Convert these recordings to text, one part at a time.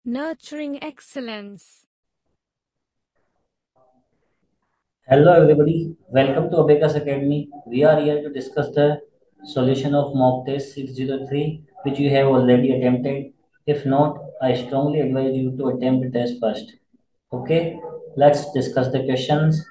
Nurturing excellence. Hello everybody, welcome to Abacus Academy. We are here to discuss the solution of mock test 603 which you have already attempted. If not, I strongly advise you to attempt the test first. Okay, let's discuss the questions.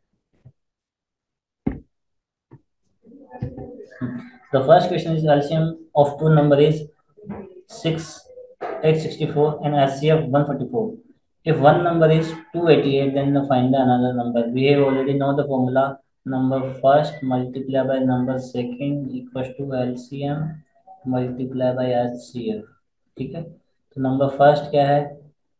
The first question is LCM of two number is 6 864 and LCF 144. If one number is 288, then find the another number. We have already know the formula. Number first multiply by number second equals to LCM multiply by HCF. ठीक है, तो number first क्या है?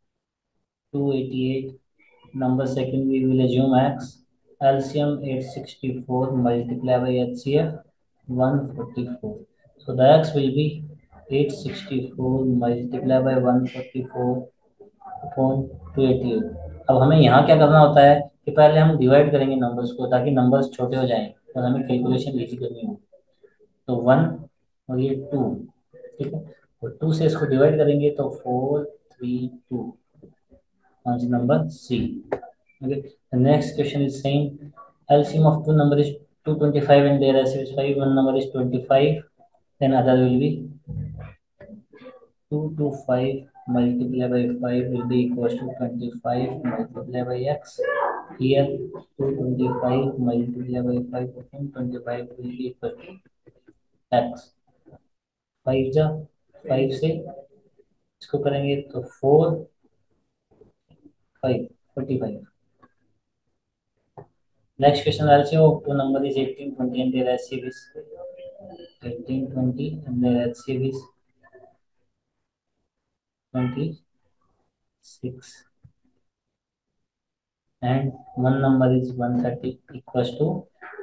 288. Number second we will assume x. LCM 864 multiply by HCF 144. So the x will be 864 multiply by 144 upon 288. अब हमें यहाँ क्या करना होता है कि पहले हम डिवाइड करेंगे नंबर्स को ताकि नंबर्स छोटे हो जाएं और हमें कैलकुलेशन इजी करनी हो। तो 1 और ये 2, ठीक है, और 2 से इसको डिवाइड करेंगे तो 432, answer number C. Okay. The next question is saying LCM of two number is 225 and their ratio is 5. One number is 25, then other will be 225 multiplied by 5 will be equals to 25 multiplied by x. Here 225 multiplied by 5 and 25 will be equal to x. 5 जा 5 से इसको करेंगे तो 4 5 45. Next question also of two number is 18 20 and their ratio is 18 20 and the HCF is 26 and one number is 130 equals to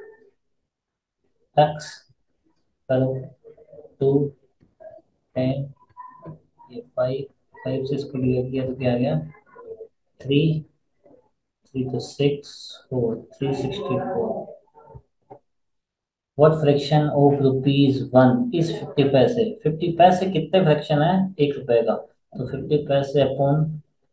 x करो 2 10 ये 5 5 से इसको divide किया तो क्या आ गया 3 3 तो 6 4 364. What fraction of rupees 1 is 50 पैसे? 50 पैसे कितने फ्रैक्शन है 1 रुपए का? तो 50 पैसे upon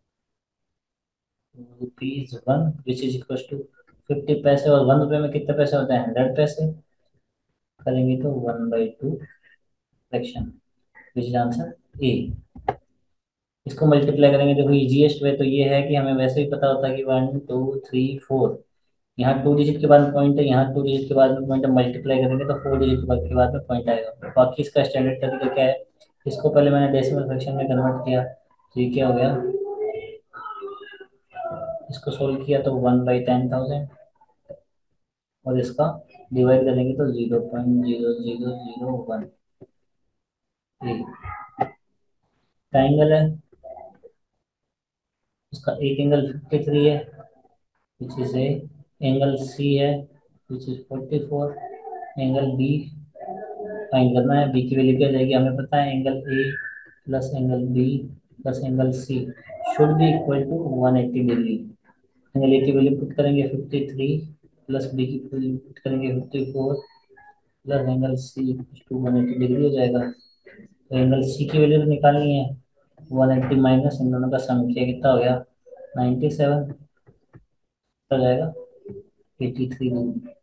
rupees 1 which is equal to 50 पैसे और 1 रुपए में कितने पैसे होते हैं 100 पैसे। करेंगे तो 1/2 fraction which is answer A. इसको मल्टीप्लाई करेंगे, देखो इजीएस्ट वे तो ये है कि हमें वैसे ही पता होता है कि 1 2 3 4, यहाँ 2 डिजिट के बाद में पॉइंट है, यहाँ 2 डिजिट के बाद में पॉइंट है, मल्टीप्लाई करेंगे तो 4 डिजिट के बाद में पॉइंट आएगा। बाकी इसका स्टैंडर्ड तरीका क्या है? इसको पहले मैंने डेसिमल फ्रैक्शन में कन्वर्ट किया तो ये क्या हो गया, इसको सोल्व किया तो 1/10,000 और इसका डिवाइड करेंगे तो 0.0001। ट्राइंगल है, इसका एक एंगल 53 है which is a, angle C है which is 44, angle B find करना है। बी की वैल्यू क्या जाएगी हमें पता है, angle A plus angle B plus angle C should be equal to 180 degree. Angle A की वैल्यू पुट करेंगे 53 प्लस बी की वैल्यू पुट करेंगे 54 plus angle C to 180 degree हो जाएगा। तो एंगल सी की वैल्यू तो निकालनी है, 180 माइनस इन दोनों का सम किया कितना हो गया 97 हो जाएगा 83 डिग्री।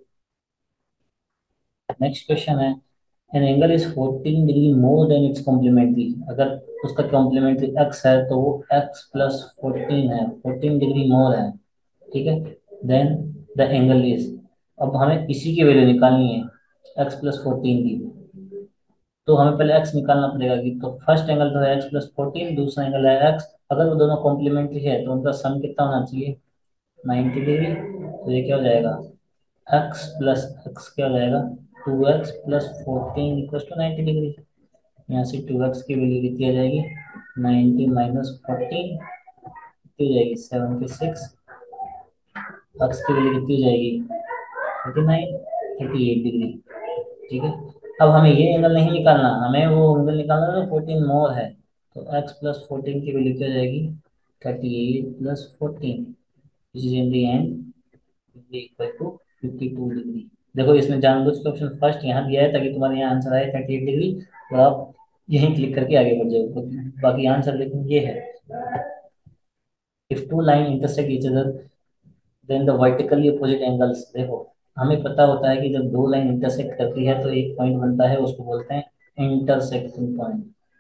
नेक्स्ट क्वेश्चन है an angle is 14 degree more than its complementary. अगर उसका कॉम्प्लीमेंट्री एक्स है तो वो एक्स प्लस 14 है, 14 डिग्री मोर है, ठीक है, देन द एंगल इज। अब हमें इसी की वैल्यू निकालनी है एक्स प्लस 14 की, तो हमें पहले एक्स निकालना पड़ेगा कि तो फर्स्ट एंगल तो है एक्स प्लस 14, दूसरा एंगल है एक्स, अगर वो दोनों कॉम्प्लीमेंट्री है तो उनका सम कितना होना चाहिए 90 डिग्री। तो ये क्या हो जाएगा एक्स प्लस एक्स क्या हो जाएगा 2x plus 14 equal to 90 degree. यहाँ से 2x की वैल्यू कितनी आ जाएगी 90 माइनस 14 कितनी हो जाएगी 76, एक्स की वैल्यू कितनी हो जाएगी 39 38 डिग्री, ठीक है। अब हमें ये एंगल नहीं निकालना, हमें वो एंगल निकालना है जो 14 मोर है। तो x प्लस 14 की वैल्यू क्या हो जाएगी 38 plus 14 which is in the end equal to 52 degree. देखो इसमें जानबूझ के ऑप्शन फर्स्ट यहाँ दिया है ताकि तुम्हारे यहाँ आंसर आए 38 डिग्री, तो आप यहीं क्लिक करके आगे बढ़ जाओ, बाकी आंसर लेकिन ये है, if two line intersect each other then the vertically opposite angles. देखो, हमें पता होता है कि जब दो लाइन इंटरसेक्ट करती है तो एक पॉइंट बनता है, उसको बोलते हैं इंटरसेक्टिंग पॉइंट।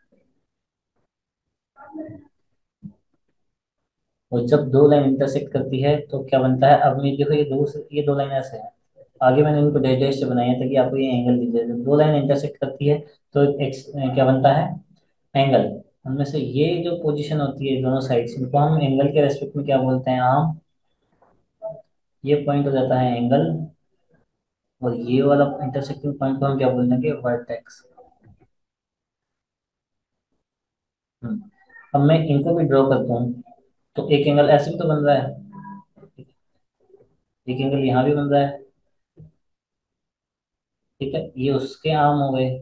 और जब दो लाइन इंटरसेक्ट करती है तो क्या बनता है, अब मैं देखो ये दो लाइन ऐसे है, आगे मैंने इनको डैश डैश से बनाया था कि आपको ये एंगल दिख जाए। जब दो लाइन इंटरसेक्ट करती है तो क्या बनता है, एंगल। उनमें से ये जो पोजीशन होती है दोनों साइड्स, इनको हम एंगल के रेस्पेक्ट में क्या बोलते हैं, हम ये पॉइंट हो जाता है एंगल, और ये वाला इंटरसेक्टिंग पॉइंट को हम क्या बोल देंगे, वर्टेक्स। अब मैं इनको भी ड्रॉ करता हूँ, तो एक एंगल ऐसे भी तो बन रहा है, एक एंगल यहाँ भी बन रहा है, ठीक है, ये उसके आर्म हो गए,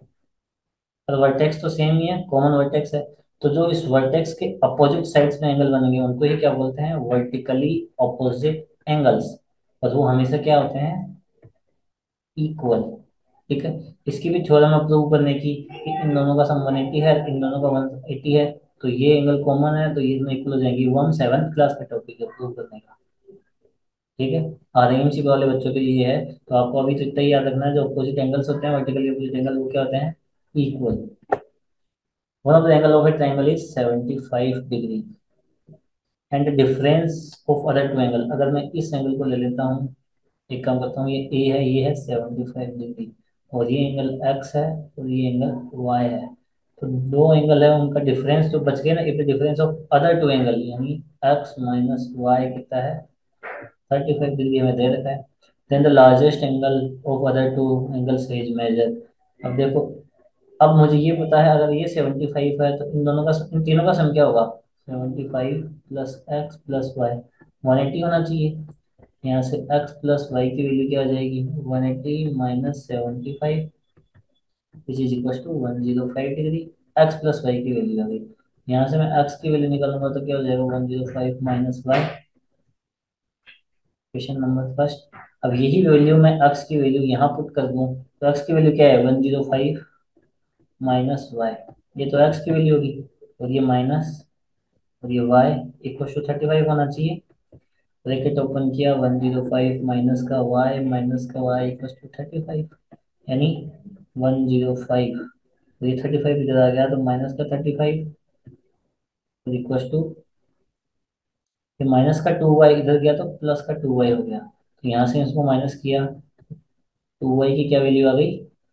पर वर्टेक्स तो सेम ही है, कॉमन वर्टेक्स है। तो जो इस वर्टेक्स के अपोजिट साइड्स में एंगल बनेंगे उनको ही क्या बोलते हैं, वर्टिकली अपोजिट एंगल्स। और वो हमेशा क्या होते हैं, इक्वल। ठीक है, इसकी भी थ्योरम अप्रूव करने की कि इन दोनों का सम 180 है, इन दोनों का 180 है, तो ये एंगल कॉमन है, तो ये दोनों इक्वल हो जाएंगी। वो हम 7th क्लास का टॉपिक है अप्रूव करने का। ठीक है, आरएमसी वाले बच्चों के लिए है, तो आपको अभी तो इतना ही याद रखना है, जो अपोजिट एंगल्स होते हैं, वर्टिकली अपोजिट एंगल, वो क्या होते हैं, equal. One of the angle of a triangle is 75 degree and difference of other two angle. अगर मैं इस एंगल को ले लेता हूँ, एक काम करता हूँ, ये ए है, ये है 75 डिग्री, और ये एंगल एक्स है, और ये एंगल वाई है। तो दो एंगल है, उनका डिफरेंस जो बच गया ना, if the difference of other two angle, यानी एक्स माइनस वाई कितना है, 35 डिग्री हमें दे रखा है। Then the largest angle of other two angles is major. अब देखो, अब मुझे ये पता है, अगर ये 75 है तो इन दोनों का, इन तीनों का सम क्या होगा, 75 प्लस एक्स प्लस वाई, 180 होना चाहिए। यहाँ से x प्लस वाई की वैल्यू क्या आ जाएगी, 180 minus 75 which is equal to 105 degree. x plus Y की वैल्यू आ गई, यहाँ से मैं x की वैल्यू निकालूंगा तो क्या हो जाएगा, 105 minus Y, question number first. अब यही वैल्यू मैं x की वैल्यू यहाँ पुट कर दूँ, तो x की वैल्यू क्या है, 105 माइनस वाई, ये तो x की वैल्यू होगी, और ये माइनस, और ये y इक्वल टू 35 होना चाहिए। ब्रैकेट ओपन किया, 105 माइनस का y माइनस का y इक्वल टू 35, यानी 105। तो ये 35 इधर आ गया, तो माइनस का 35 इक्वल टू, ये माइनस का 2y इधर गया तो प्लस का 2y हो गया, तो यहाँ से इसको माइनस किया, 2y की क्या वैल्यू आ गई,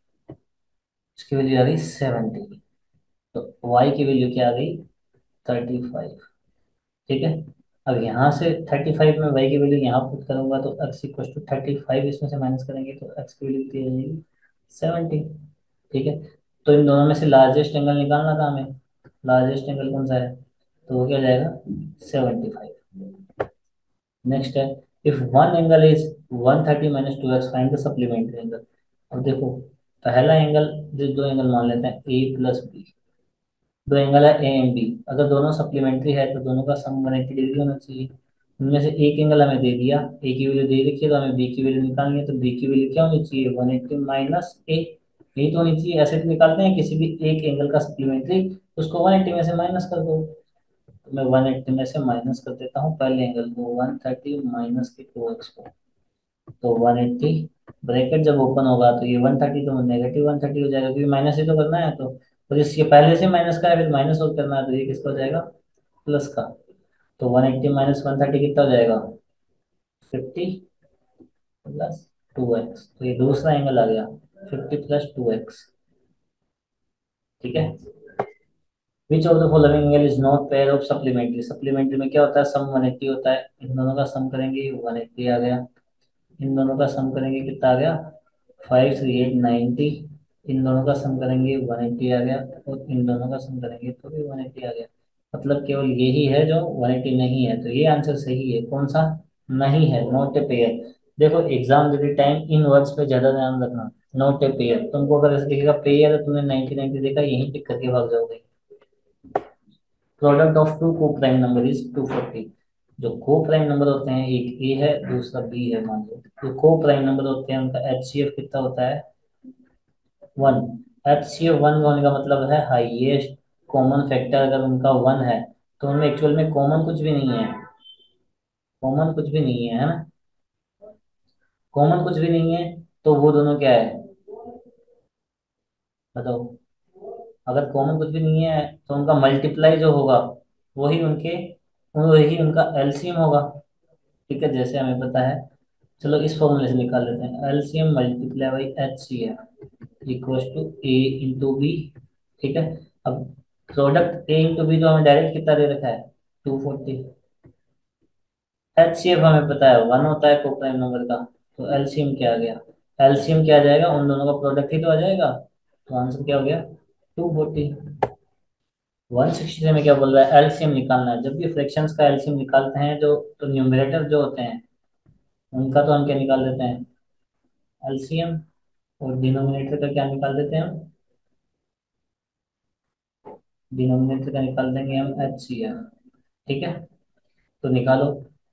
इसकी वैल्यू आ गई 70, तो y की वैल्यू क्या आ गई, 35। ठीक है, अब यहाँ से 35 में y की वैल्यू यहाँ पुट करूंगा तो x इक्वल टू 35, इसमें से माइनस करेंगे तो x की वैल्यू कितनी आ जाएगी, 70। ठीक है, तो इन दोनों में से लार्जेस्ट एंगल निकालना था हमें, लार्जेस्ट एंगल कौन सा है, तो वो क्या हो जाएगा, 75। नेक्स्ट है, if one angle is 130 minus 2x find the supplementary angle. अब देखो, पहला एंगल, जो दो एंगल मान लेते हैं a प्लस बी, दो एंगल है ए एंड बी, अगर दोनों सप्लीमेंट्री है तो दोनों का सम 180 डिग्री होना चाहिए। उनमें से एक एंगल हमें दे दिया, ए की वैल्यू दे रखी है, तो हमें बी की वैल्यू निकालनी है, तो बी की वैल्यू क्या होनी चाहिए, 180 माइनस ए, यही तो होनी चाहिए। ऐसे तो निकालते हैं किसी भी एक एंगल का सप्लीमेंट्री, उसको 180 में से माइनस कर दो, तो मैं 180 में से माइनस कर देता हूँ पहले एंगल को, 130 माइनस के 2x को, तो 180, ब्रैकेट जब ओपन होगा तो ये 130 तो नेगेटिव 130 हो जाएगा, क्योंकि माइनस ही तो करना है, तो इसके पहले से माइनस का है, फिर माइनस और करना है, तो ये किसका हो जाएगा, प्लस का। तो 180 माइनस 130 कितना हो जाएगा, 50 प्लस 2x, तो ये दूसरा एंगल आ गया, 50 प्लस 2x। ठीक है, which of the following angle is not pair of supplementary. Supplementary में क्या होता है, सम 180 होता है, इन दोनों का सम करेंगे 180 आ गया, इन दोनों का सम करेंगे कितना आ गया, 53890, इन दोनों का सम करेंगे 180 आ गया, और इन दोनों का सम करेंगे तो भी 180 आ गया। मतलब केवल यही है जो 180 नहीं है, तो ये आंसर सही है, कौन सा, नहीं है, नॉट ए पेयर। देखो, एग्जाम देते टाइम इन वर्ड्स पे ज्यादा ध्यान रखना, नॉट ए पेयर, तुमको अगर ऐसे दिखेगा पेयर है, तुमने 90 देखा, यहीं टिक करके भाग जाओगे। प्रोडक्ट ऑफ टू को प्राइम नंबर इज 240। जो को प्राइम नंबर होते हैं, एक ए है दूसरा बी है, मान लो, तो को प्राइम नंबर होते हैं, उनका एचसीएफ कितना होता है, 1। एच सी एफ वन होने का मतलब है हाईएस्ट कॉमन फैक्टर अगर उनका वन है तो उनमें एक्चुअल में कॉमन कुछ भी नहीं है। कॉमन कुछ भी नहीं है ना। कॉमन कुछ भी नहीं है तो वो दोनों क्या है, बताओ। अगर कॉमन कुछ भी नहीं है तो उनका मल्टीप्लाई जो होगा वही उनके वही उनका एलसीएम होगा। ठीक है, जैसे हमें पता है, चलो इस फॉर्मूले से निकाल लेते हैं। LCM multiply by H C F equals to A into B. ठीक है। अब प्रोडक्ट ए इंटू बी तो हमें डायरेक्ट कितना दे रखा है, 240। एच सी एफ हमें पता है वन होता है को प्राइम नंबर का। तो एलसीएम क्या आ गया, एलसीएम क्या आ जाएगा, उन दोनों का प्रोडक्ट ही तो आ जाएगा। तो आंसर क्या हो गया, 240। 160 में क्या बोल रहा है, एलसीएम निकालना है। जब भी फ्रैक्शंस का एलसीएम निकालते हैं जो, तो न्यूमरेटर जो होते हैं उनका तो हम क्या निकाल देते हैं, एलसीएम। और डिनोमिनेटर का क्या निकाल देते हैं हम, डिनोमिनेटर का निकाल देंगे हम एच सी एफ। ठीक है, तो निकालो।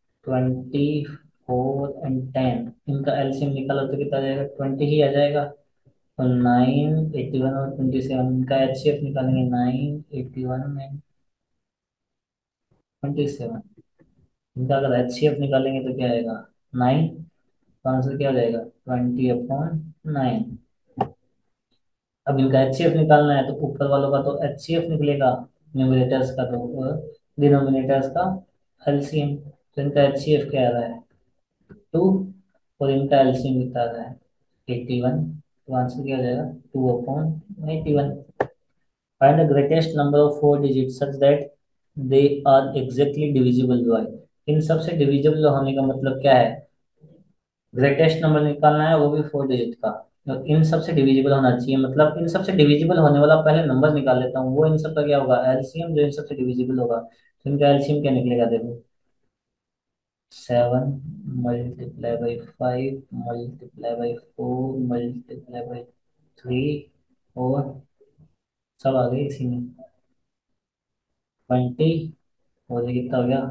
24 एंड 10, इनका एलसीएम निकालो तो कितना आ जाएगा, 20 ही आ जाएगा। तो 9, 81 और 27, इनका एच सी एफ निकालेंगे, 9, 81 एंड 27। इनका अगर एच सी एफ निकालेंगे तो क्या आएगा, 9। तो आंसर क्या हो जाएगा, 20/9। अब इनका एच सी एफ निकालना है तो ऊपर वालों का तो एच सी एफ निकलेगा, न्यूमरेटर्स का तो डिनोमिनेटर्स का एलसीएम। तो इनका एच सी एफ क्या आ रहा है, 2। और इनका एलसीएम कितना आ रहा है, 81। तो आंसर क्या हो जाएगा, 2/81। Find the greatest number of four digit such that they are exactly divisible by. इन सबसे डिविजिबल होने का मतलब क्या है, ग्रेटेस्ट नंबर निकालना है वो भी 4 डिजिट का। तो इन सब से डिविजिबल होना चाहिए, मतलब इन सब से डिविजिबल होने वाला पहले नंबर निकाल लेता हूँ, वो इन सब का क्या होगा, एलसीएम, जो इन सब से डिविजिबल होगा। तो इनका एलसीएम क्या निकलेगा, देखो। 7 × 5 × 4 × 3 और सब आ गए इसी में, 20। और ये कितना हो गया,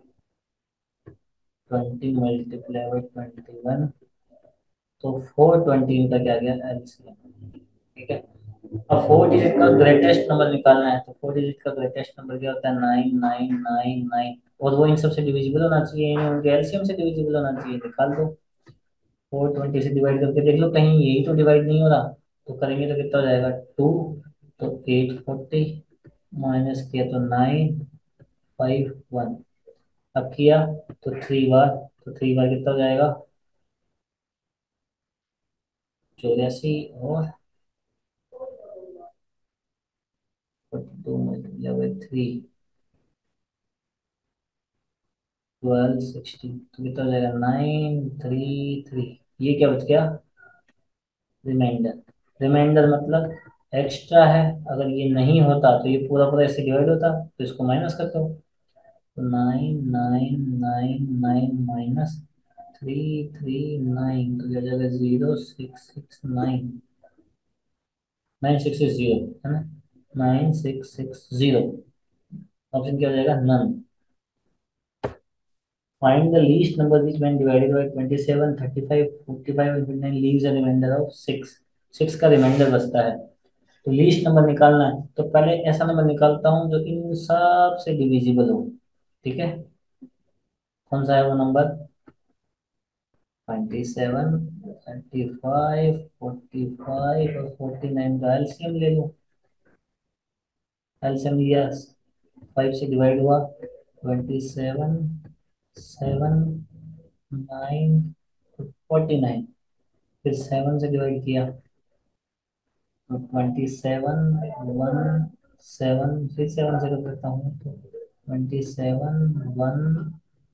20 × 21। तो 420 इनका क्या गया, एलसीएम। ठीक है। अब 4 डिजिट का ग्रेटेस्ट नंबर निकालना है, तो 4 डिजिट का ग्रेटेस्ट नंबर क्या होता है, 9999। और वो इन सबसे डिविजिबल होना चाहिए, इन्हें उनके एलसीएम से डिविजिबल होना चाहिए, निकाल दो। 420 से डिवाइड करके देख लो कहीं यही तो डिवाइड नहीं हो रहा। तो करेंगे तो कितना हो जाएगा, 2। तो 840 माइनस किया तो 951। अब किया तो 3 बार, तो 3 बार कितना हो जाएगा, 84। और 42 × 3, 1260। तो कितना हो जाएगा, 933। ये क्या बच गया, रिमाइंडर। रिमाइंडर मतलब एक्स्ट्रा है, अगर ये नहीं होता तो ये पूरा पूरा ऐसे डिवाइड होता, तो इसको माइनस कर दो। तो 9999 माइनस 339, तो क्या हो जाएगा, 0669। 9660 है ना, 9660। ऑप्शन क्या हो जाएगा, none. Find the least number which when divided by 27, 35, 45 and 59 leaves a remainder of 6। 6 का रिमाइंडर बचता है। तो लीस्ट नंबर निकालना है तो पहले ऐसा नंबर निकालता हूँ जो इन सब से डिविजिबल हो। ठीक है, कौन सा है वो नंबर, 27, 35, 45 और 49 का एलसीएम ले लो। एलसीएम लिया, 5 से डिवाइड हुआ, 27, 7, 9, 49। फिर 7 से डिवाइड किया तो 27, 1, 7, फिर 7 से कर सकता हूँ तो 27, 1,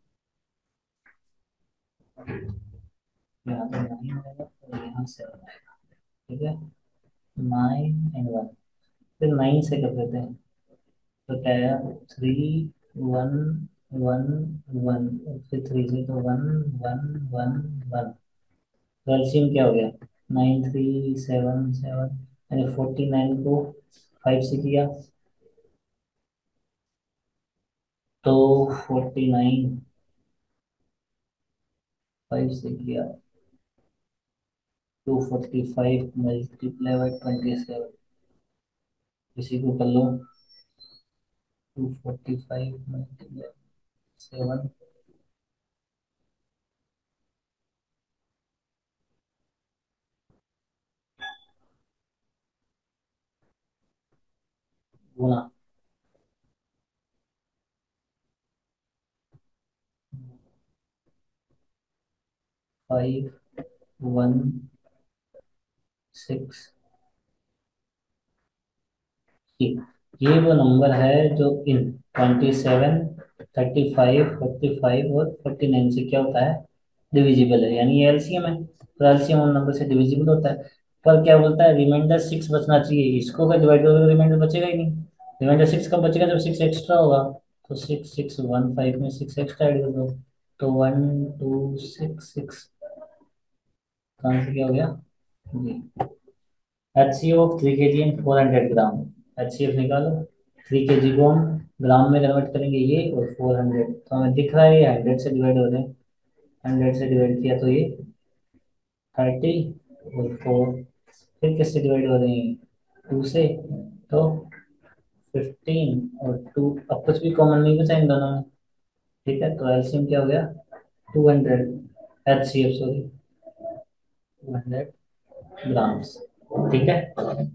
यहाँ पे 9 आएगा और यहाँ 7 आएगा। ठीक है, 9 एंड 1, फिर 9 से कर देते हैं। तो क्या आया, 3 1 1 1, फिर 3 से तो 1 1 1 1। एलसीएम क्या हो गया, 9377। यानी 49 को 5 से किया तो 49, 5 से किया 245 मल्टीप्लाई बाई 27, इसी को कर लो। 245 मल्टीप्लाई 7 गुना 516। ठीक, ये वो नंबर है जो इन 27, 35, 45 और 49 से क्या होता है, डिविजिबल है, यानी ये एलसीएम है, तो एलसीएम उन नंबर से डिविजिबल होता है। पर क्या बोलता है, रिमाइंडर 6 बचना चाहिए, इसको अगर डिवाइड करोगे रिमाइंडर बचेगा ही नहीं। रिमाइंडर 6 कब बचेगा, जब 6 एक्स्ट्रा होगा। तो 6 6 1 5 में 6 एक्स्ट्रा ऐड कर दो, तो 1266 का आंसर क्या हो गया जी। HCF of 3 kg and 400 gram, HCF निकालो। 3 kg को हम ग्राम में कन्वर्ट करेंगे ये, और 400 तो हमें दिख रहा है ये 100 से डिवाइड हो रहे हैं। 100 से डिवाइड किया तो ये 30, और 4 फिर किससे डिवाइड हो रहे हैं, 2 से, तो 15 और 2, अब कुछ भी कॉमन नहीं बचा इन दोनों में। ठीक है, तो एलसीएम क्या हो गया, 200, HCF सॉरी, 200 ग्राम्स। ठीक है।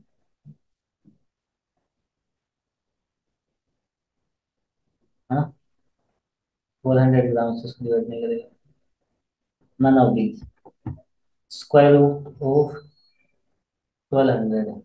हाँ, 400 ग्राम से उसको डिवाइड नहीं करेगा, none of these. Square root of 1200 है,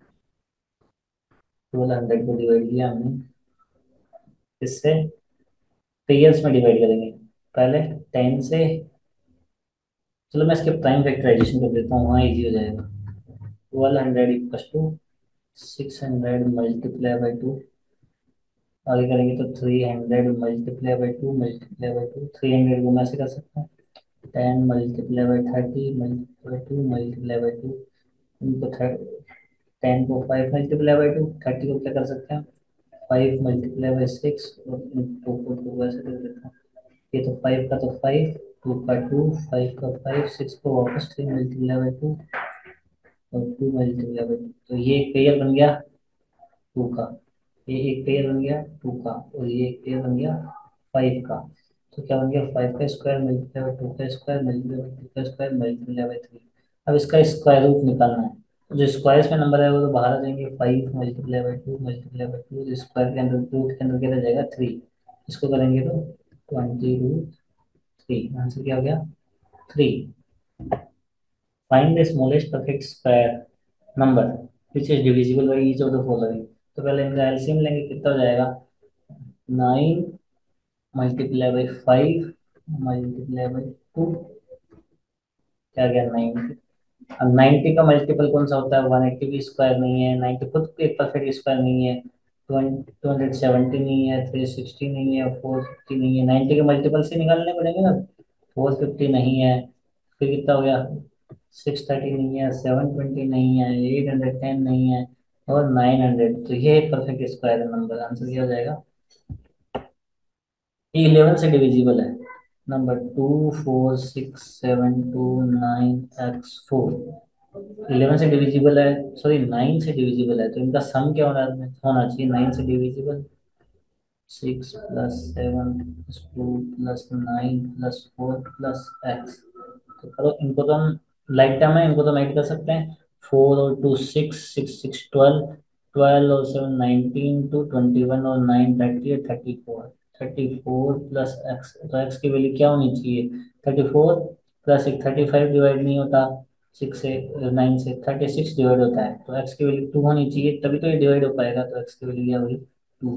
1200 को डिवाइड किया हमने, इससे पेयर्स में डिवाइड करेंगे, पहले 10 से। चलो मैं इसके प्राइम फैक्टराइजेशन कर देता हूँ, वहाँ इजी हो जाएगा। 1200 इक्वस टू 600 मल्टीप्लाई बाई 2, आगे करेंगे तो 300 मल्टीप्लाई बाई 2 मल्टीप्लाई बाई 2, 300 को मैं ऐसे कर सकता हूँ, 10 multiply by 30 multiply by 2 multiply by 2, इनको 10 को 5 मल्टीप्लाई बाई 2, 30 को क्या कर सकते हैं, 5 मल्टीप्लाई बाई 6, और टू को 2 ऐसे कर देते हैं। ये तो 5 का तो 5, 2 का 2, 5 का 5, 6 को वापस 3 मल्टीप्लाई बाई 2, और 2 मल्टीप्लाई बाई 2, तो ये एक पेयर बन गया 2 का, ये एक पेयर बन गया 2 का, और ये एक पेयर बन गया 5 का। तो क्या बन गया, 5 का स्क्वायर मल्टीप्लाई बाई 2 का स्क्वायर मल्टीप्लाई बाई 2 का स्क्वायर मल्टीप्लाई बाई 3। अब इसका स्क्वायर रूट निकालना है, तो जो स्क्वायर्स में नंबर है वो तो बाहर आ जाएंगे, 5 multiply by 2 multiply by 2, square के अंदर रूट के अंदर क्या रह जाएगा, 3। इसको करेंगे तो 20√3, आंसर क्या हो गया, 3। Find the smallest perfect square number which is divisible by each of the following. तो पहले इनका एलसीएम लेंगे, कितना हो जाएगा, 9 मल्टीप्लाई बाई 5 मल्टीप्लाई बाई 2, क्या गया, 90। अब 90 का मल्टीपल कौन सा होता है, 180 भी स्क्वायर नहीं है, 90 खुद एक परफेक्ट स्क्वायर नहीं है, 270 नहीं है, 360 नहीं है, 450 नहीं है, 90 के मल्टीपल से निकालने पड़ेंगे ना। 450 नहीं है, फिर कितना हो गया, 630 नहीं है, 720 नहीं है, 810 नहीं है, और 900, तो ये एक परफेक्ट स्क्वायर नंबर, आंसर क्या हो जाएगा, ये 11 से डिविजिबल है, नंबर 2467299x4, 11 से डिविजिबल है, सॉरी 9 से डिविजिबल है, तो इनका सम क्या होना चाहिए, 9 से डिविजिबल, 6 + 7 + 2 + 9 + 4 + x। तो करो इनको, तो हम लाइक टर्म है, इनको तो हम ऐड कर सकते हैं, 4 और 2 6, 6 6 12, 12 और 7 19, 2 21 और 9 30 और 34, 34 + x, तो x की वैल्यू क्या होनी चाहिए, 34 प्लस एक 35 डिवाइड नहीं होता 6 से, 9 से 36 डिवाइड होता है, तो x की वैल्यू 2 होनी चाहिए, तभी तो ये डिवाइड हो पाएगा, तो x की वैल्यू क्या होगी, 2।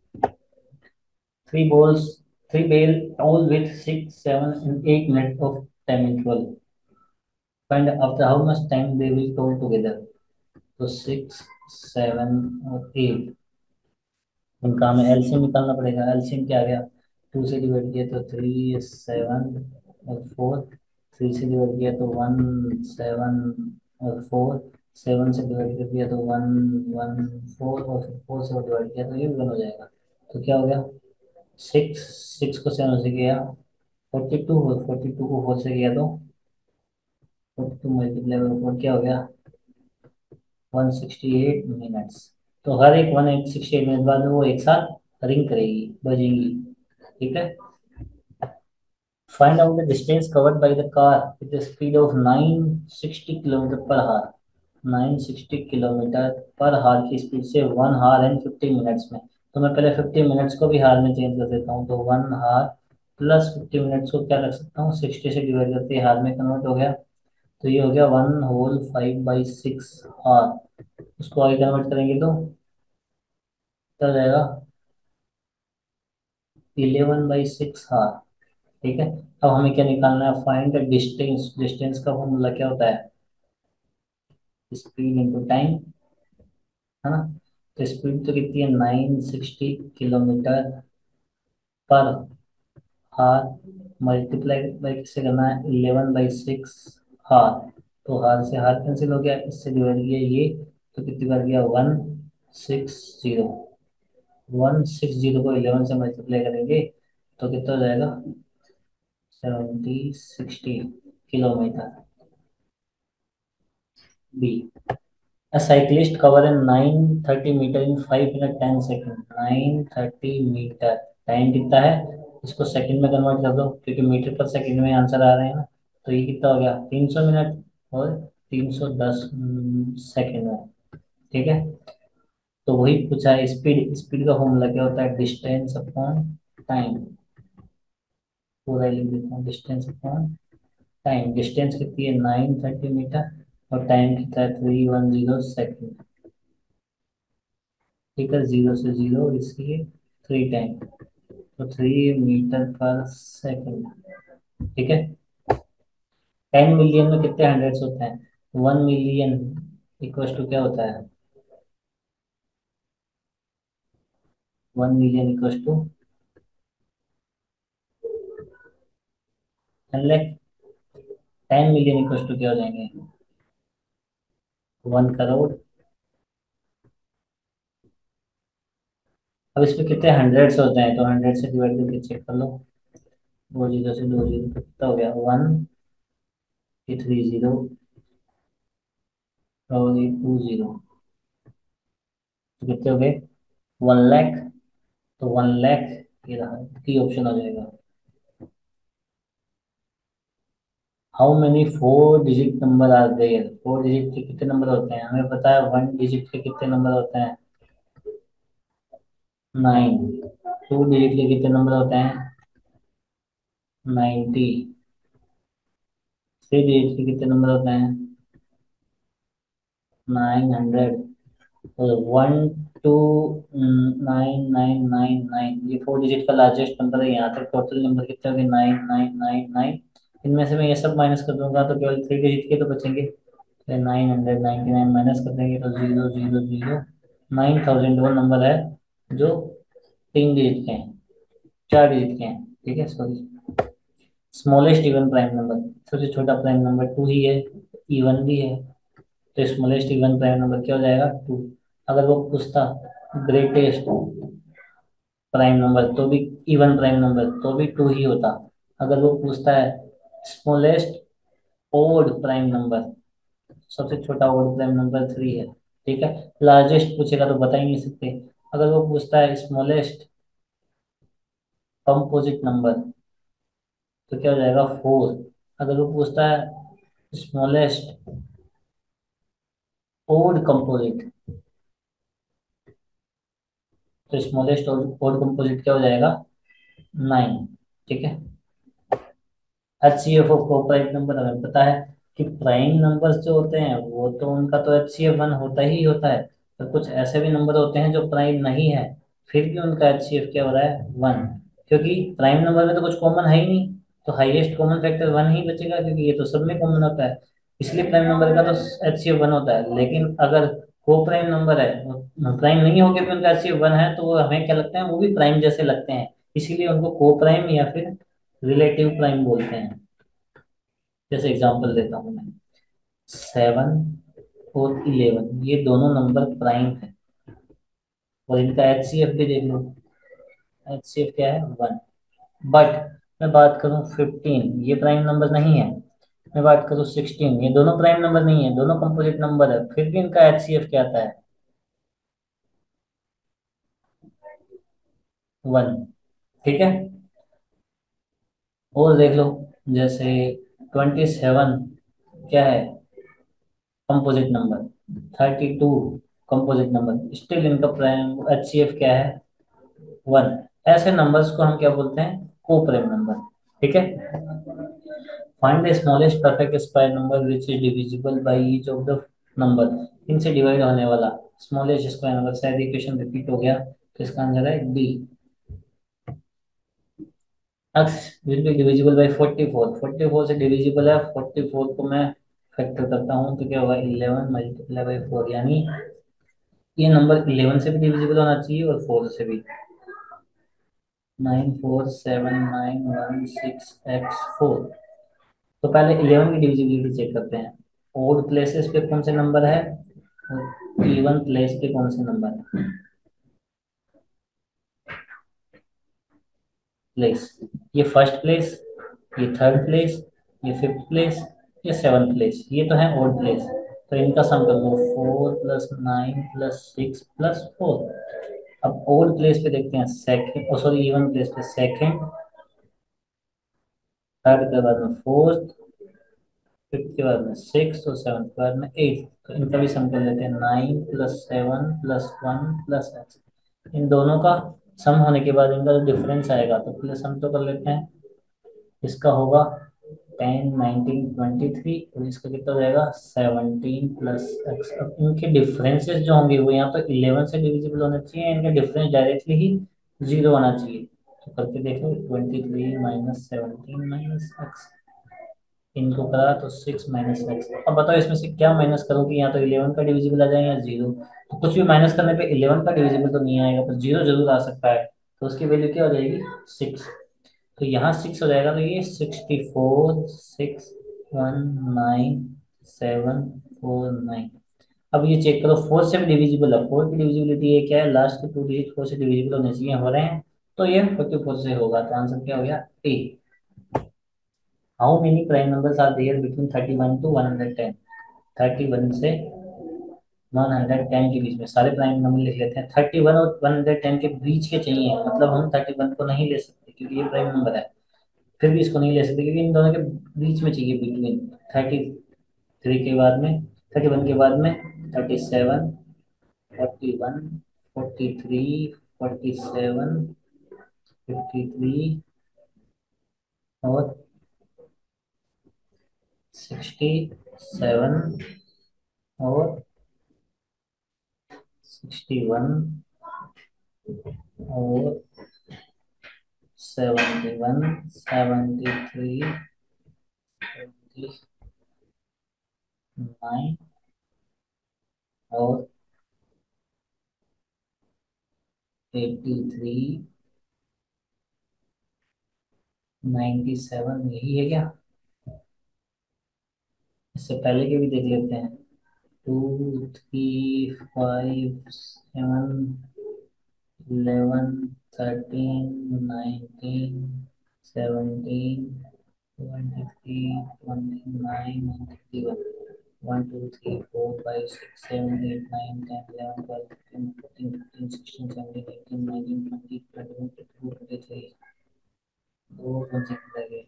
Three balls, three ball, all with 6, 7, and 8 minutes of time interval. Find after how much time they will toll together. तो 6, 7 और 8, इनका हमें एलसीएम निकालना पड़ेगा। एलसीएम क्या आ गया, 2 से डिवाइड किया तो 3, 7 और 4, 3 से डिवाइड किया तो 1, 7 और 4, 7 से डिवाइड कर दिया तो 1, 1, 4, और फिर 4 से डिवाइड किया तो ये 1 हो जाएगा। तो क्या हो गया, 6, 6 को 7 से किया 42, और 42 को 4 से किया तो 42 × 4 क्या हो गया? 168 मिनट्स। तो हर एक 168 मिनट बाद में वो एक साथ रिंग करेगी, बजेगी। ठीक है। Find out the distance covered by the car with the speed of 960 kilometre per hour. 960 kilometre per hour की स्पीड से 1 आवर एंड 50 मिनट्स में। तो मैं पहले 50 मिनट्स को भी हार में चेंज कर देता हूँ, तो 1 आवर प्लस 50 मिनट्स को क्या रख सकता हूँ, 60 से डिवाइड करके हार में कन्वर्ट हो गया। तो ये हो गया 1/5/6 आवर। उसको आगे कन्वर्ट करेंगे तो क्या हो जाएगा? 11/6 आवर। ठीक है। अब हमें क्या निकालना है? Find the distance. डिस्टेंस का फॉर्मूला क्या होता है? स्पीड इंटू टाइम, है ना। तो स्पीड तो कितनी है? 960 किलोमीटर पर हार। मल्टीप्लाई बाई किससे करना है? 11/6 हार। तो हार से हार कैंसिल हो गया, इससे डिवाइड किया ये, तो कितनी बार गया? 160। 160 को 11 से मल्टीप्लाई करेंगे तो कितना हो जाएगा? 70 60 kilometre. B. A cyclist cover in 930 metre in 5 minute 10 second. 930 metre, time कितना है? इसको सेकंड में कन्वर्ट कर दो, क्योंकि मीटर पर सेकंड में आंसर आ रहे हैं ना। तो ये कितना हो गया? 300 मिनट और 310 सेकंड में। ठीक है। तो वही पूछा है, स्पीड। स्पीड का फॉर्मूला क्या होता है? Distance upon time. पूरा ही लिख देता हूँ, डिस्टेंस अपॉन टाइम। डिस्टेंस कितनी है? 930 मीटर। और टाइम कितना है? 310 सेकेंड। ठीक है। जीरो से जीरो, इसलिए 3 टाइम, तो 3 मीटर पर सेकेंड। ठीक है। 10 मिलियन में कितने हंड्रेड्स होते हैं? 1 मिलियन इक्वल टू क्या होता है? 1 million equal to 10 lakh. 10 million equal to क्या हो जाएंगे? 1 करोड़। अब इसमें कितने हंड्रेड्स होते हैं, तो 100 से डिवाइड करके चेक कर लो। दो जीरो से दो जीरो, कितना हो गया? 1 3 0 और ये 2 0, तो कितने हो गए? 1 लाख। तो 1 लाख ये रहा, की ऑप्शन आ जाएगा। How many 4 digit number are there? 4 digit के कितने नंबर होते हैं? हमें पता है 1 डिजिट के कितने नंबर होते हैं? 9। 2 डिजिट के कितने नंबर होते हैं? 90। 3 डिजिट के कितने नंबर होते हैं? 900। और 1 2 9 9 9 9, ये 4 डिजिट का लार्जेस्ट नंबर है। यहाँ तक टोटल नंबर कितने हो गए? 9 9 9 9। इनमें से मैं ये सब माइनस कर दूंगा तो केवल 3 डिजिट के तो बचेंगे। 999 माइनस कर देंगे तो 0 0 0। 9000 वो नंबर है जो 3 डिजिट के हैं, 4 डिजिट के हैं। ठीक है, sorry. Smallest even prime number, सबसे छोटा प्राइम नंबर 2 ही है, इवन भी है। तो स्मॉलेस्ट इवन प्राइम नंबर क्या हो जाएगा? 2। अगर वो पूछता ग्रेटेस्ट प्राइम नंबर तो भी, इवन प्राइम नंबर तो भी 2 ही होता। अगर वो पूछता है स्मॉलेस्ट ओड प्राइम नंबर, सबसे छोटा ओड प्राइम नंबर 3 है। ठीक है। लार्जेस्ट पूछेगा तो बता ही नहीं सकते। अगर वो पूछता है स्मॉलेस्ट कंपोजिट नंबर तो क्या हो जाएगा? 4। अगर वो पूछता है स्मॉलेस्ट ओड कंपोजिट, तो स्मॉलेस्ट ओड कंपोजिट क्या हो जाएगा? 9। ठीक है। HCF ऑफ कोऑपरेट नंबर हमें पता है कि प्राइम नंबर्स जो होते हैं वो तो उनका तो HCF 1 होता ही होता है। पर कुछ ऐसे भी नंबर होते हैं जो प्राइम नहीं है, फिर भी उनका HCF क्या हो रहा है? 1। क्योंकि प्राइम नंबर में तो कुछ कॉमन है ही नहीं, तो हाईएस्ट कॉमन फैक्टर 1 ही बचेगा, क्योंकि ये तो सब में कॉमन होता है। इसलिए प्राइम नंबर का तो HCF 1 होता है। लेकिन अगर को प्राइम नंबर है, प्राइम नहीं होकर भी उनका HCF 1 है, तो वो हमें क्या लगते हैं? वो भी प्राइम जैसे लगते हैं। इसीलिए उनको को प्राइम या फिर रिलेटिव प्राइम बोलते हैं। जैसे एग्जांपल देता हूँ मैं, 7 और 11 ये दोनों नंबर प्राइम है, और इनका HCF भी देख लो। HCF क्या है? 1। बट मैं बात करूँ 15, ये प्राइम नंबर नहीं है। मैं बात करूँ 16, ये दोनों प्राइम नंबर नहीं है, दोनों कंपोजिट नंबर है, फिर भी इनका एचसीएफ क्या आता है? 1। ठीक है। और देख लो, जैसे 27 क्या है? Composite number. 32 composite number, still इनका प्राइम एचसीएफ क्या है? 1। ऐसे नंबर्स को हम क्या बोलते हैं? को प्राइम नंबर। ठीक है। Find the smallest perfect square number which is divisible by each of the number. इनसे डिवाइड होने वाला स्मॉलेस्ट स्क्वायर नंबर। शायद इक्वेशन रिपीट हो गया, तो इसका आंसर है D. x will be divisible by 44। 44 से डिविजिबल है, 44 को मैं फैक्टर करता हूँ तो क्या होगा? 11 मल्टीप्लाई बाई 4, यानी ये नंबर 11 से भी डिविजिबल होना चाहिए और 4 से भी। 9479166x4। तो पहले 11 की डिविजिबिलिटी चेक करते हैं। ओड प्लेसेस पे कौन से नंबर है और इवन प्लेस पे कौन से नंबर है? प्लेस, ये फर्स्ट प्लेस, ये थर्ड प्लेस, ये फिफ्थ प्लेस, ये सेवन्थ प्लेस, ये तो है ओड प्लेस। तो इनका सम कर लो, 4 + 9 + 6 + 4। अब ओड प्लेस पे देखते हैं, सेकंड, सॉरी इवन प्लेस पे सेकंड, थर्ड के बाद में फोर्थ, फिफ्थ के बाद में सिक्स और सेवन्थ के बाद में एट। तो इनका भी सम कर लेते हैं, 9 + 7 + 1 + x। इन दोनों का सम होने के बाद इनका जो डिफरेंस आएगा, तो पहले सम तो कर लेते हैं। इसका होगा 10 19 23, और इसका कितना हो जाएगा? 17 + x। अब इनके डिफरेंसेस जो होंगे वो यहाँ पर 11 से डिविजिबल होने चाहिए, इनका डिफरेंस डायरेक्टली ही 0 होना चाहिए। तो करके देखो, 23 - 17 - x, इनको करा तो 6 - x। अब बताओ इसमें से क्या माइनस करूँ कि यहाँ तो 11 का डिविजिबल आ जाए या 0? तो कुछ भी माइनस करने पे 11 का डिविजिबल तो नहीं आएगा, पर 0 जरूर आ सकता है। तो उसकी वैल्यू क्या हो जाएगी? 6। तो यहाँ 6 हो जाएगा, तो ये 64 619 749। अब ये चेक करो, 4 से भी डिविजिबल है, 4 की डिविजिबिलिटी ये क्या है? लास्ट के 2 डिजिट 4 से डिविजिबल होने चाहिए, हो रहे हैं। तो ये 44 से होगा, तो आंसर क्या हो गया? A. How many prime numbers are there between 31 to 110? 31 से 110 के बीच में सारे प्राइम नंबर लिख लेते हैं। 31 और 110 के बीच के चाहिए, मतलब हम 31 को नहीं ले सकते क्योंकि ये प्राइम नंबर है। फिर भी इसको नहीं ले सकते क्योंकि इन दोनों के बीच में चाहिए, बिटवीन। 33 के बाद में, 31 के बाद में 37, 41, 43, 47, 53 और 67 और 61 और 71, 73, 79 और 83, 97, यही है क्या? इससे पहले के भी देख लेते हैं। 2 3 5 7 11 13 19 17 23 29 31। 1 2 3 4 5 6 7 8 9 10 11 12 13 14 15 16 17 18 19 20 21 22 23। दो कौन से रह गए?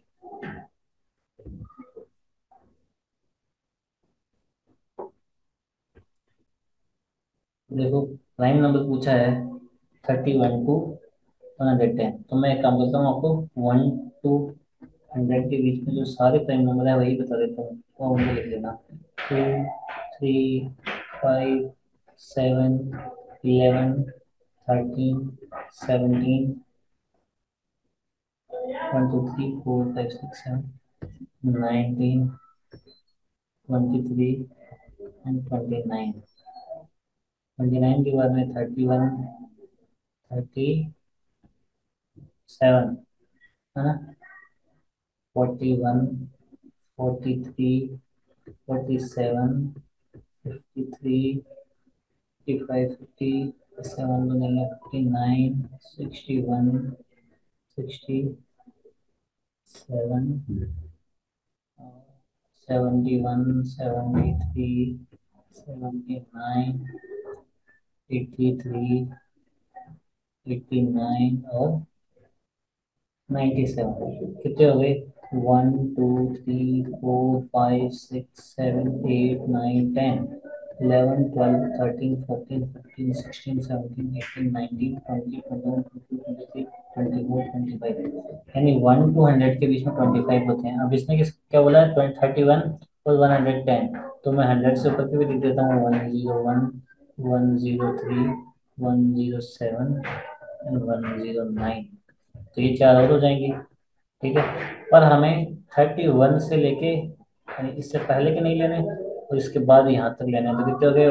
देखो, प्राइम नंबर पूछा है 31 to 110। तो मैं एक काम करता हूँ, आपको 1 to 100 के बीच में जो सारे प्राइम नंबर है वही बता देता हूँ, तो उनको लिख लेना। 2 3 5 7 11 13 17 19 23 4 5 6 7 9 10 11 12 13 14 15 16 17 18 19 20 21 22 23 29 के बाद में 31, 37, है ना? 41, 43, 47, 53, 55, 57 बनेगा, 59, 61, 67, 71, 73, 79, 83, 89 और 97। कितने हो गए? 1 2 3 4 5 6 7 8 9 10 11 12 13 14 15 16 17 18 19 20 21 22 23 24 25। यानी 1 to 100 के बीच में 25 होते हैं। अब इसने क्या बोला है? 31 और 110। तो मैं 100 से ऊपर के भी लिख देता हूँ। 101, 103, 107 एंड 109। तो ये चार और हो जाएंगी। ठीक है। पर हमें 31 से लेके, यानी इससे पहले के नहीं लेने और इसके बाद यहाँ तक लेने हैं। तो कितने हो गए?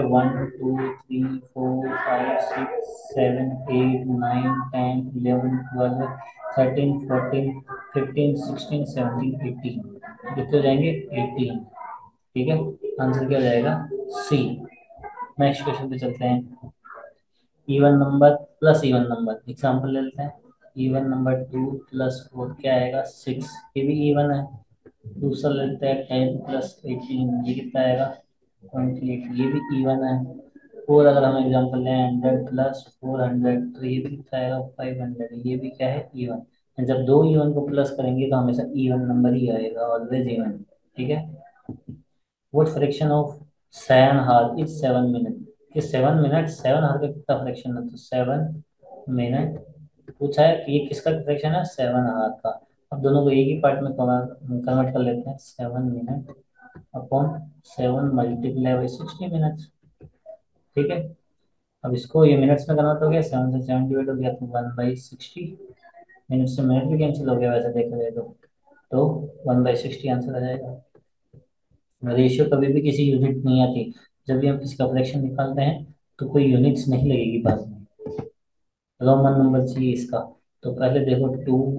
1 2 3 4 5 6 7 8 9 10 11 12 13 14 15 16 17 18। कितने हो जाएंगे? 18। ठीक है। आंसर क्या हो जाएगा? सी। नेक्स्ट क्वेश्चन पे चलते हैं। Even number plus even number example ले लेते हैं। इवन नंबर 2 + 4 क्या आएगा? 6। ये भी इवन है। दूसरा लेते हैं 10 + 18, ये कितना आएगा? 28। ये भी इवन है। और अगर हम एग्जाम्पल लें 100 + 400, तो ये भी कितना आएगा? 500। ये भी क्या है? इवन। जब दो इवन को प्लस करेंगे तो हमेशा इवन नंबर ही आएगा, ऑलवेज इवन। ठीक है। व्हाट फ्रैक्शन ऑफ 7 हार इज 7 मिनट? कि 7 मिनट 7 हार का कितना फ्रैक्शन है? तो 7 मिनट पूछा है कि ये किसका फ्रैक्शन है? 7 हार का। अब दोनों को एक ही पार्ट में कन्वर्ट कर लेते हैं। 7 मिनट अपॉन 7 × 60 मिनट। ठीक है। अब इसको ये मिनट्स में कन्वर्ट हो गया, 7 से 7 डिवाइड हो गया तो 1/60। मिनट से मिनट भी कैंसिल हो गया वैसे देखा जाए तो 1/60 आंसर आ जाएगा। रेशियो कभी भी किसी यूनिट नहीं आती। जब भी हम किसी का फ्रैक्शन निकालते हैं तो कोई यूनिट्स नहीं लगेगी बाद में। रोमन नंबर चाहिए इसका। तो पहले देखो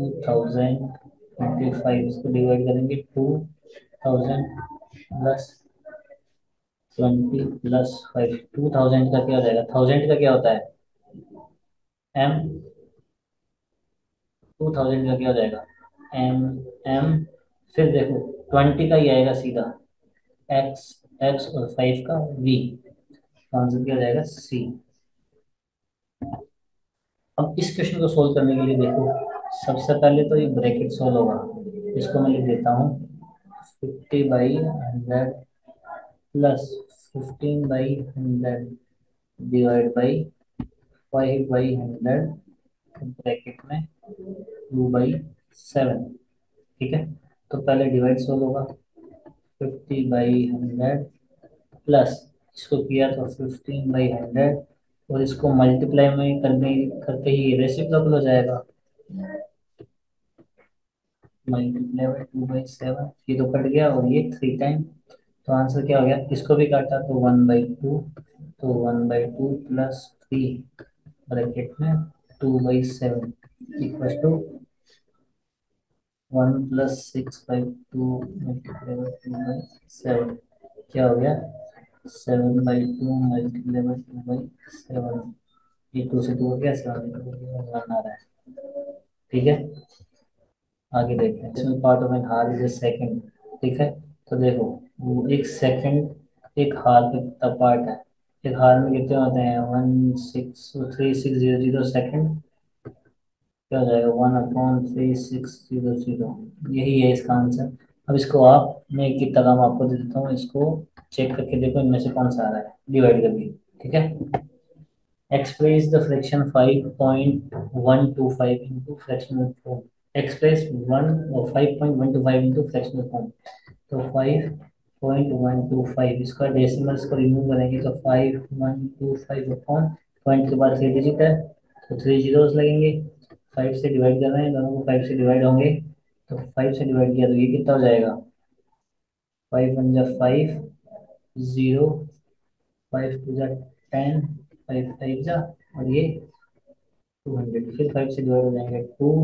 2025 इसको डिवाइड करेंगे। 2000 + 20 + 5। 2000 का क्या हो जाएगा? 1000 का क्या होता है? एम। 2000 का क्या हो जाएगा? एम। एम। फिर देखो 20 का ही आएगा सीधा। एक्स। एक्स और 5 का वी। आंसर क्या हो जाएगा? सी। अब इस क्वेश्चन को सोल्व करने के लिए देखो, सबसे पहले तो ये ब्रैकेट सोल्व होगा। इसको मैं लिख देता हूँ 50/100 प्लस 15/100 डिवाइड बाई 5/100 ब्रैकेट में 2/7। ठीक है। तो पहले डिवाइड सोल्व होगा। 50/100 प्लस इसको किया तो 15/100 और इसको मल्टीप्लाई में करने करते ही रेसिप्रोकल हो जाएगा। Multiply by 2/7। ये तो कट गया और ये 3 टाइम। तो आंसर क्या हो गया? इसको भी काटा तो 1/2। तो 1/2 प्लस 3 ब्रैकेट में 2/7 इक्वल टू 1 + 6/2 मल्टीप्लाई बाई 2/7। क्या हो गया? 7/2 मल्टीप्लाई बाई 2/7। ये 2 से 2 हो गया, 7 आ रहा है। ठीक है। आगे देखते हैं। इसमें part of an hour is a second. ठीक है। तो देखो वो एक सेकंड एक हार का कितना पार्ट है? एक हार में कितने होते हैं? 1 6 3600 सेकंड। क्या हो जाएगा? 1/3600। यही है इसका आंसर। अब इसको आप, मैं एक कितना काम आपको दे देता हूँ, इसको चेक करके देखो इनमें से कौन सा आ रहा है, डिवाइड करके। ठीक है। Express the fraction 5.125 into fractional form. Express 5.125 into fractional form. तो 5.125 इसका डेसिमल्स को रिमूव करेंगे तो 5125 अपॉन पॉइंट के बाद 3 डिजिट है तो 3 जीरोस लगेंगे। 5 से डिवाइड कर रहे हैं, दोनों को 5 से डिवाइड होंगे। तो 5 से डिवाइड किया तो ये कितना हो जाएगा? 5 × 5 0, 5 × 2 = 10, 5 × 5 और ये 200। फिर 5 से डिवाइड हो जाएंगे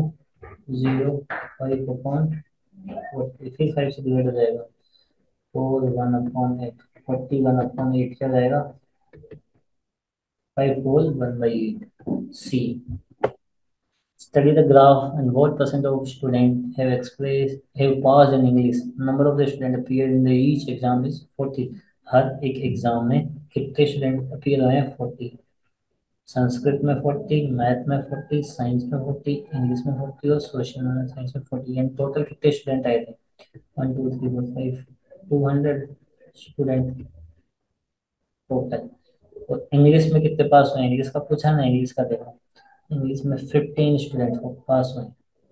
205 अपॉन 40। फिर 5 से डिवाइड हो जाएगा 41/8। 41/8 क्या जाएगा? 5 whole 1/8। C. Study the graph and what percent of students have passed in English. Number of the student appear in the each exam is 40. हर एक एग्जाम में कितने स्टूडेंट अपीयर हुए हैं? 40। संस्कृत में 40, मैथ में 40, साइंस में 40, इंग्लिश में 40 और सोशल साइंस में 40। एंड टोटल कितने स्टूडेंट आए थे? 1 2 3 4 5, 200 स्टूडेंट टोटल। और इंग्लिश में कितने पास हुए? इंग्लिश का पूछा ना, इंग्लिश का देखो। इंग्लिश में 15 स्टूडेंट पास हुए,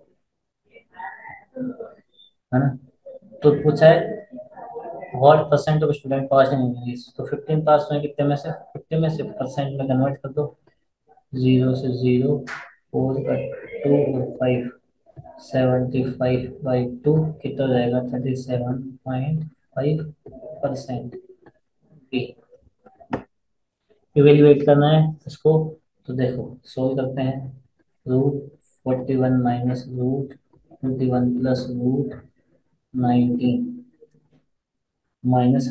है ना। तो पूछा है what percent of student pass in English, तो 15 पास हुए, कितने में से? 50 में से परसेंट में कन्वर्ट कर दो। 0 से 0, 4 का 2 और 5, 75/2 कितना हो जाएगा? 37.5%। बी। इवेल्युएट करना है इसको, तो देखो सोल्व करते हैं। √41 माइनस √21 प्लस √19 माइनस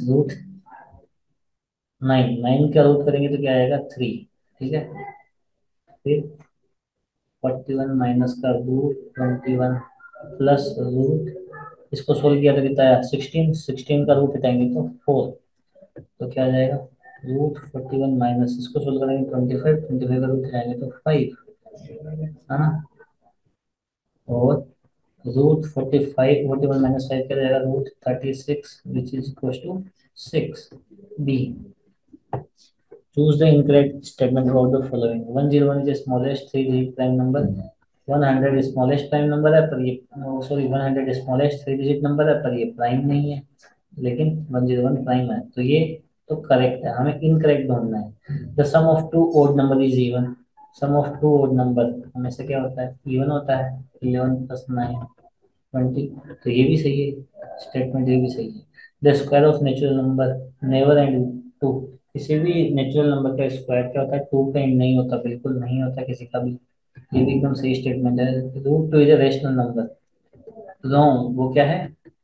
√9। 9 का रूट करेंगे तो क्या आएगा? 3। ठीक है, फिर 41 माइनस का √21 प्लस रूट, इसको सोल्व किया तो कितना आया? 16। 16 का रूट हटाएंगे तो 4, तो क्या आ जाएगा? √41 माइनस, इसको सोल्व करेंगे 25, 25 का रूट हटाएंगे तो 5, है ना। और √45, 41 माइनस 5 क्या जाएगा? √36 which is equal to 6। B. Choose the incorrect statement about the following. 101 is the smallest three-digit prime number. 100 smallest prime number है, पर ये सॉरी 100 smallest थ्री-डिजिट नंबर है, पर ये प्राइम नहीं है, लेकिन 101 प्राइम है, तो ये तो करेक्ट है। हमें इनकरेक्ट ढूंढना है। The sum of two odd number is even. Sum of two odd number हमेशा क्या होता है? इवन होता है। 11 + 9 20, तो ये भी सही है, स्टेटमेंट ये भी सही है। The square of natural number never end two. किसी भी नेचुरल नंबर का स्क्वायर क्या होता है? टू पे एंड नहीं होता, बिल्कुल नहीं होता किसी का भी। ये भी एकदम सही स्टेटमेंट है। √2 is a rational number. Wrong, वो क्या है?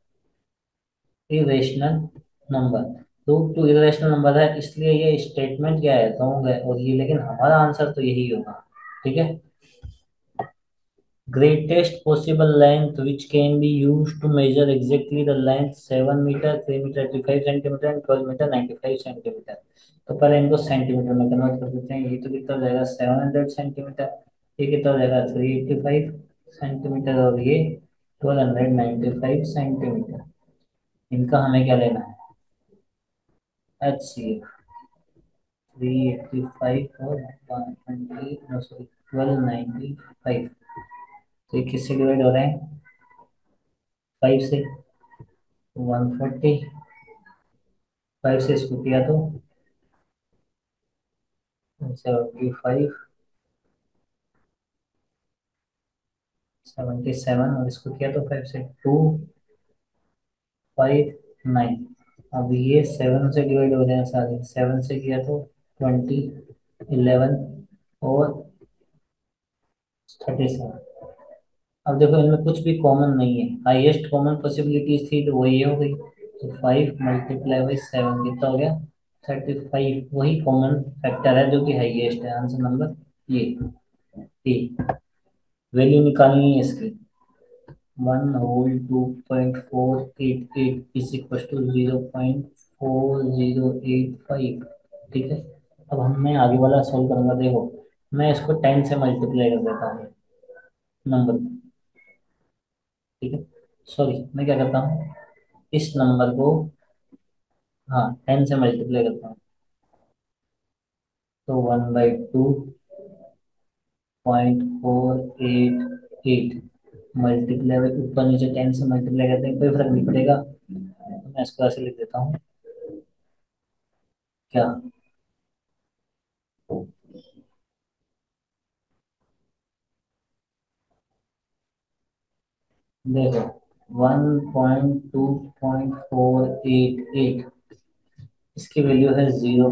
Irrational number. √2 इरेशनल नंबर है, इसलिए ये स्टेटमेंट क्या है? रॉन्ग है। और ये लेकिन हमारा आंसर तो यही होगा। ठीक है। Greatest possible length which can be used to measure exactly the length 7 meter, 3 meter 85 centimeter and 12 meter 95 centimeter। तो पहले इनको सेंटीमीटर में कन्वर्ट कर देते हैं। ये तो कितना हो जाएगा? 700 सेंटीमीटर। ये कितना हो जाएगा? 385 सेंटीमीटर। और ये 1295 सेंटीमीटर। इनका हमें क्या लेना है? HCF। 385 और 120, नो सॉरी 1295। तो ये किससे डिवाइड हो रहे हैं? 5 से। 140, 5 से इसको किया तो 75, 77, और इसको किया तो 5 से 259। अब ये 7 से डिवाइड हो जाए सारे। 7 से किया तो 20, 11 और 37। अब देखो इनमें कुछ भी कॉमन नहीं है। हाईएस्ट कॉमन पॉसिबिलिटीज थी तो वो ये हो गई। तो 5 × 7 कितना हो गया? 35। वही कॉमन फैक्टर है जो कि हाईएस्ट है। आंसर नंबर ये ए। वैल्यू निकालनी है इसकी। 1/2.488 इज इक्वल टू 0.4085। ठीक है। अब हम मैं आगे वाला सॉल्व करूंगा। देखो मैं इसको 10 से मल्टीप्लाई कर देता हूँ नंबर को। ठीक है, सॉरी मैं क्या करता हूँ, इस नंबर को, हाँ 10 से मल्टीप्लाई करता हूँ। तो 1/2.488 मल्टीप्लाई, ऊपर नीचे 10 से मल्टीप्लाई करते हैं, कोई फर्क नहीं पड़ेगा। तो मैं इसको ऐसे लिख देता हूँ। क्या? देखो 1/2.488, इसकी वैल्यू है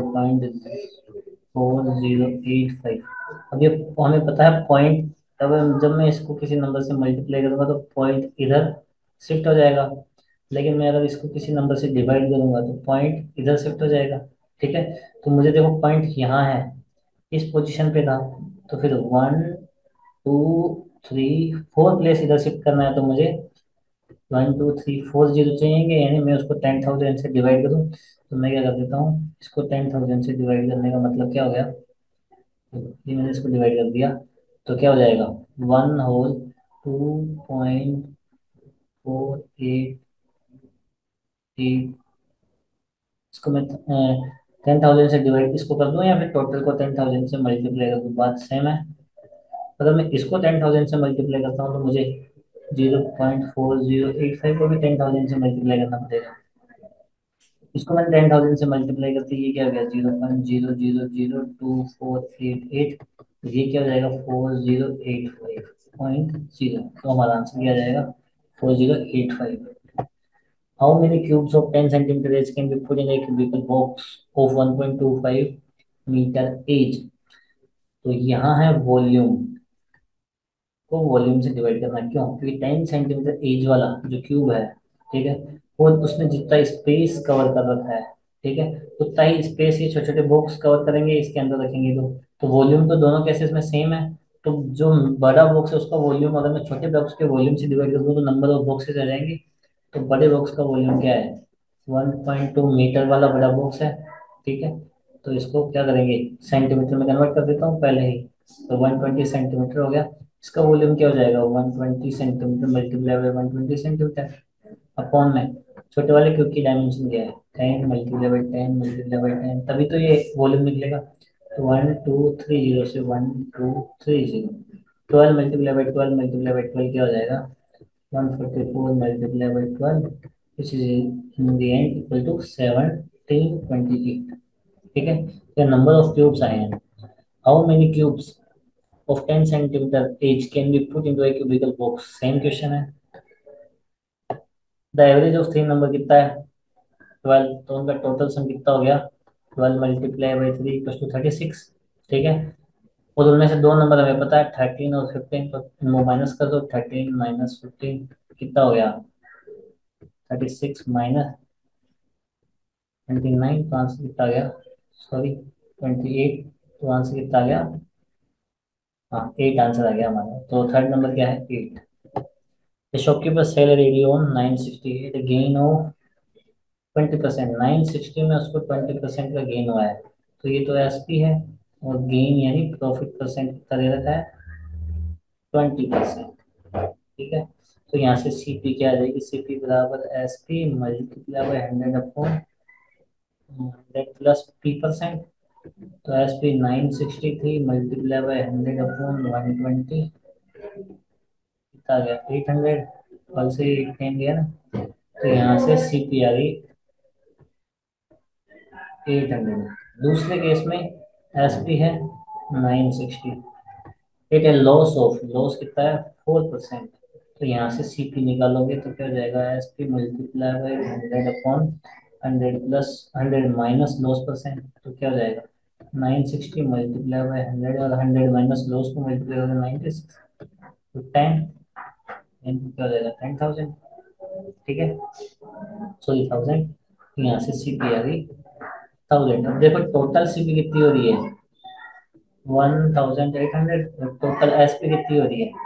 0.4085। अब ये हमें पता है पॉइंट, तब जब मैं इसको किसी नंबर से मल्टीप्लाई करूंगा तो पॉइंट इधर शिफ्ट हो जाएगा। लेकिन मैं अगर इसको किसी नंबर से डिवाइड करूंगा तो पॉइंट इधर शिफ्ट हो जाएगा। ठीक है। तो मुझे देखो पॉइंट यहाँ है, इस पोजीशन पे था, तो फिर 1 2 4 प्लेस इधर शिफ्ट करना है, तो मुझे 1 2 3 4 जीरो चाहिए, यानी मैं उसको 10,000 से डिवाइड करूँ। तो मैं क्या कर देता हूँ, इसको 10,000 से डिवाइड करने का मतलब क्या हो गया, तो ये मैंने इसको डिवाइड कर दिया, तो क्या हो जाएगा, 1 होल 2.488, इसको मैं 10,000 से डिवाइड इसको कर दूं, या फिर टोटल को 10,000 से मल्टीप्लाई कर दूं, बात सेम है। अगर मैं इसको 10,000 से मल्टीप्लाई करता हूँ तो मुझे 0.4085 को भी 10,000 से मल्टीप्लाई करना पड़ेगा। इसको मैंने 10,000 से मल्टीप्लाई करते ये क्या हो गया, 0.0002488, ये क्या हो जाएगा, 4085.0, तो हमारा आंसर क्या आ जाएगा, 4085। How many cubes of 10 centimetre edge can be put in a cubical box of 1.25 metre edge. तो यहाँ है वॉल्यूम, को वॉल्यूम से डिवाइड करना, क्यों, क्योंकि 10 सेंटीमीटर एज वाला जो क्यूब है, ठीक है, वो उसने जितना स्पेस कवर कर रखा है, ठीक है, उतना ही स्पेस ये छोटे छोटे बॉक्स कवर करेंगे, इसके अंदर रखेंगे, तो वॉल्यूम तो दोनों केसेस में सेम है। तो जो बड़ा बॉक्स है उसका वॉल्यूम अगर मैं छोटे बॉक्स के वॉल्यूम से डिवाइड कर दूँ तो नंबर ऑफ बॉक्सेस आ जाएंगे। तो बड़े बॉक्स का वॉल्यूम क्या है, 1.2 मीटर वाला बड़ा बॉक्स है, ठीक है, तो इसको क्या करेंगे, सेंटीमीटर में कन्वर्ट कर देता हूँ पहले ही, तो 120 सेंटीमीटर हो गया। इसका वॉल्यूम क्या हो जाएगा, 120 centimetre multiply by 120 centimetre upon में छोटे वाले क्यूब की डायमेंशन क्या है, 10 मल्टीप्लाई बाई 10 मल्टीप्लाई बाई 10, तभी तो ये वॉल्यूम निकलेगा। तो 1230 से 1230, 12 मल्टीप्लाई बाई 12 मल्टीप्लाई बाई 12 क्या हो जाएगा, 144 multiply by 12, which is in the end equal to 1728, ठीक है। तो नंबर ऑफ क्यूब्स आए हैं, how many cubes of 10 centimeter each can be put into a cubical box, same question है। The average of 3 number कितना है, 12, तो उनका टोटल सम कितना हो गया, 12 मल्टीप्लाई बाई 3 = 36, ठीक है। और उनमें से 2 नंबर हमें पता है, 13 और 15, तो इनको माइनस कर दो, 13 - 15 कितना हो गया, 36 - 29, तो आंसर कितना आ गया, सॉरी 28, तो आंसर कितना आ गया, हाँ 8 आंसर आ गया हमारा, तो थर्ड नंबर क्या है, 8। The shopkeeper sell a radio on 960 at a gain of 20%, 960 में उसको 20% का गेन हुआ है, तो ये तो एसपी है, और गेन यानी प्रॉफिट परसेंट कितना दे रखा है, 20%, ठीक है। तो यहाँ से सीपी क्या आ जाएगी, सीपी बराबर SP multiply by 100 upon 100 plus P%, तो एसपी 963 मल्टीप्लाई बाई 100 अपॉन 120 कितना आ गया, 800, कल से 10 गया ना, तो यहाँ से सीपी आ गई 800। दूसरे केस में एसपी है 960, इट है लॉस ऑफ, लॉस कितना है, 4%, तो यहाँ से सीपी निकालोगे तो क्या हो जाएगा, SP multiply by 100 upon 100 plus 100 minus loss percent, तो क्या हो जाएगा, 960 मल्टीप्लाई बाई 100, और 100 माइनस लॉस को मल्टीप्लाई करोगे 96, तो 10, क्या हो जाएगा, 10,000, ठीक है, सॉरी 1000, यहाँ से सीपी आ गई 1000। अब देखो टोटल सीपी कितनी हो रही है, 1800, टोटल एसपी कितनी हो रही है,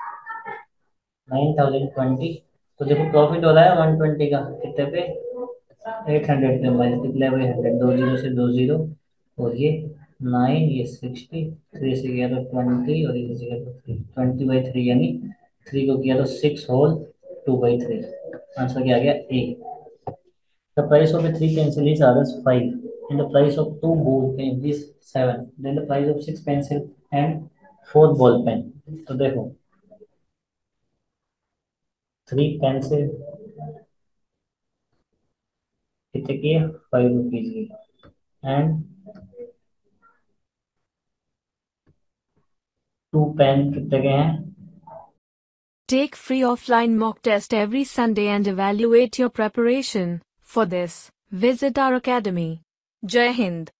9020, तो देखो प्रॉफिट हो रहा है 120 का, कितने पे, 800 पे, मल्टीप्लाई बाई 100, 2 जीरो से 2 जीरो, और ये 9, ये 60, 3 से किया तो 20, और ये से किया तो 3, 20/3 यानी 3 को किया तो 6 होल 2/3, आंसर क्या आ गया, ए। The price of a three pencil is Rs 5, and the price of two ball pen is 7. Then the price of six pencil and four ball pen. तो देखो, थ्री पेंसिल कितने की है, 5 रुपीज की, and to pen कितने के हैं। Take free offline mock test every Sunday and evaluate your preparation. For this, visit our academy. Jai Hind.